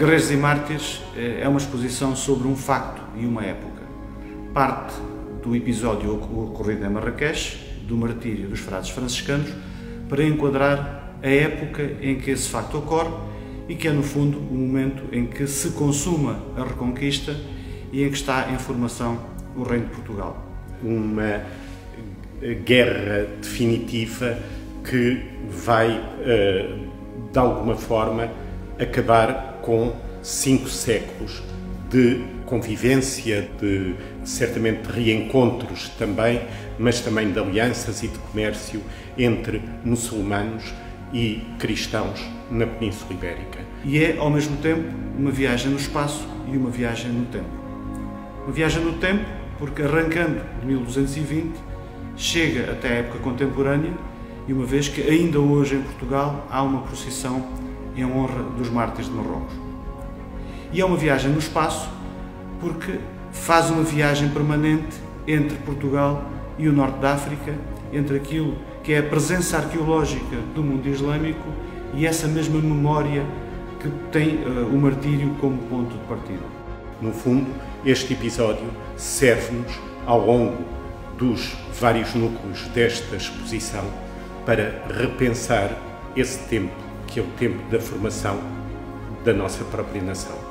Guerreiros e Mártires é uma exposição sobre um facto e uma época. Parte do episódio ocorrido em Marrakech, do martírio dos frades franciscanos, para enquadrar a época em que esse facto ocorre e que é, no fundo, o momento em que se consuma a Reconquista e em que está em formação o Reino de Portugal. Uma guerra definitiva que vai, de alguma forma, acabar com 5 séculos de convivência, certamente de reencontros também, mas também de alianças e de comércio entre muçulmanos e cristãos na Península Ibérica. E é, ao mesmo tempo, uma viagem no espaço e uma viagem no tempo. Uma viagem no tempo porque, arrancando de 1220, chega até a época contemporânea e uma vez que ainda hoje em Portugal há uma procissão em honra dos mártires de Marrocos. E é uma viagem no espaço porque faz uma viagem permanente entre Portugal e o Norte da África, entre aquilo que é a presença arqueológica do mundo islâmico e essa mesma memória que tem o martírio como ponto de partida. No fundo, este episódio serve-nos, ao longo dos vários núcleos desta exposição, para repensar esse tempo, que é o tempo da formação da nossa própria nação.